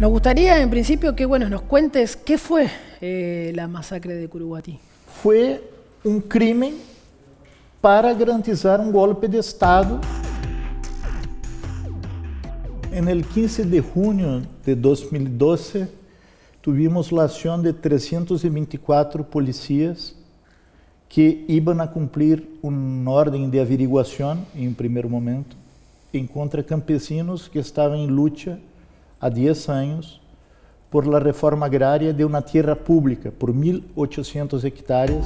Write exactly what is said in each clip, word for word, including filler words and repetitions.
Nos gustaría, en principio, que bueno, nos cuentes qué fue eh, la masacre de Curuguatí. Fue um crime para garantizar um golpe de Estado. En el quince de junio de dos mil doce, tuvimos la acción de trescientos veinticuatro policías que iban a cumprir uma ordem de averiguação, em um primeiro momento, em contra campesinos que estavam em luta há dez anos por la reforma agrária de uma terra pública, por mil e oitocentos hectares.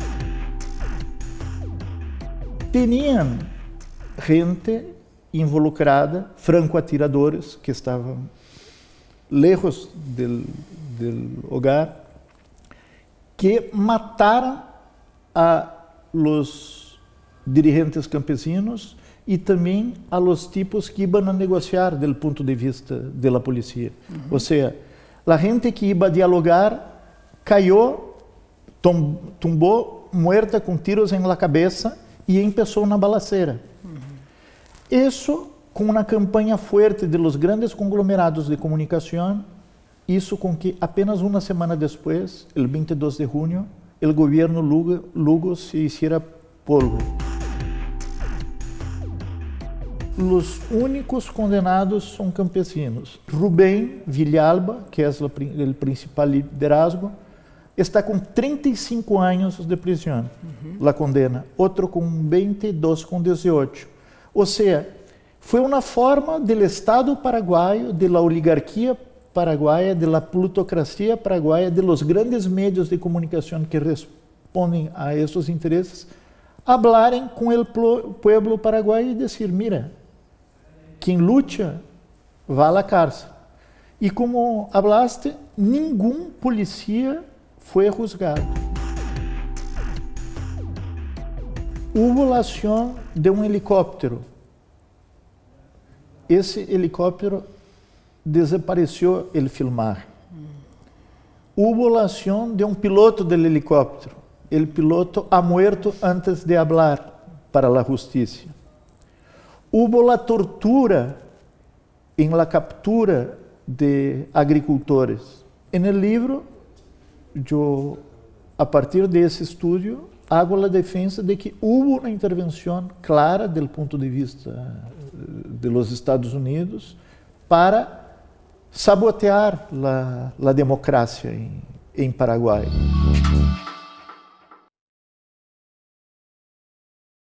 Tinham gente involucrada, franco-atiradores, que estavam lejos do, do hogar, que mataram a los dirigentes campesinos e também a los tipos que iban a negociar do ponto de vista da polícia. Uhum. Ou seja, a gente que iba a dialogar caiu, tom, tumbou muerta com tiros em la cabeça e começou uma balacera. Uhum. Isso com uma campanha forte de los grandes conglomerados de comunicação, isso com que apenas uma semana depois, el vinte e dois de junho, o governo Lugo, Lugo se hiciera polvo. Os únicos condenados são campesinos. Rubén Villalba, que é o principal liderazgo, está com trinta e cinco anos de prisão, uhum. a condena. Outro com vinte e dois, com dezoito. Ou seja, foi uma forma do Estado paraguaio, da oligarquia paraguaia, da plutocracia paraguaia, de los grandes meios de comunicação que respondem a esses interesses, hablarem com o pueblo paraguaio e dizer, mira, quem luta vai à cárcel. E como hablaste, nenhum policia foi juzgado. Houve a ação de um helicóptero. Esse helicóptero desapareceu el filmar. Houve a ação de um piloto do helicóptero. El piloto ha muerto antes de hablar para a justiça. Houve a tortura em la captura de agricultores. En el livro, eu, a partir desse estudo, hago a defesa de que houve uma intervenção clara do ponto de vista de los Estados Unidos para sabotear a democracia em, em Paraguai.